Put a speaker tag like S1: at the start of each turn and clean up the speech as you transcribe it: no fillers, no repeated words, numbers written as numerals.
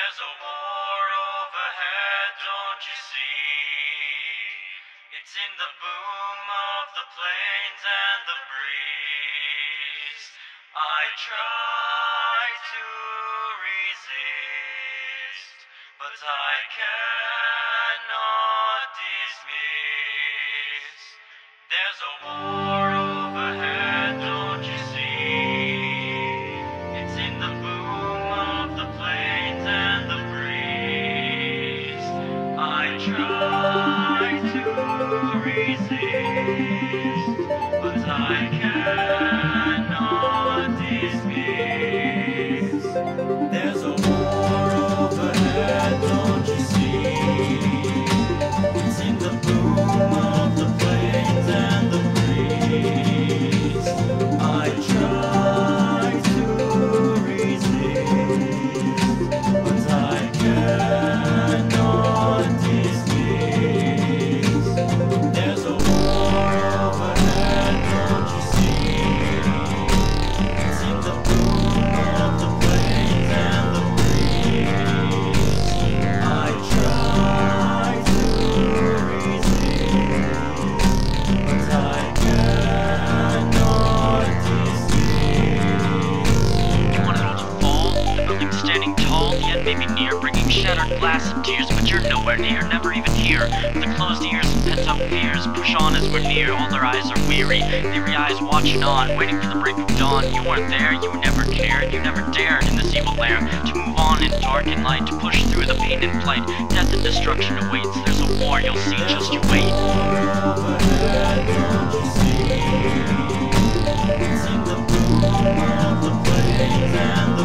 S1: There's a war overhead, don't you see? It's in the boom of the planes and the breeze. I try to resist, but I cannot dismiss. There's a war overhead, don't you see? It's in the boom of the planes and the breeze. I try to resist, but I cannot dismiss. There's a war overhead, don't you see? It's in the boom of the planes and the breeze. I try to resist, but I cannot dismiss. There's a war overhead, don't you see? It's in the boom of the planes and the breeze. I try to resist, but I cannot dismiss.
S2: You wanted all to fall, the building standing tall, the end may be near, bringing shattered glass and tears, but you're nowhere near, never even here. With the closed ears and pent-up fears, push on as we're near, all their eyes are weary, their eyes watching on, waiting for the break of dawn. You weren't there, you never cared, you never dared in this evil lair, to move on in dark and light, to push through the pain and plight. Death and destruction awaits, there's a war, you'll see, just you wait.
S1: Overhead, don't you see? It's in the boom of the planes and